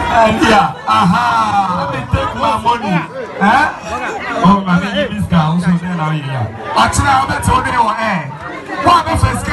Yeah, aha. Let me take my money. Huh? Oh, my baby, this guy also there now. Actually, I'll bet you on air. What the first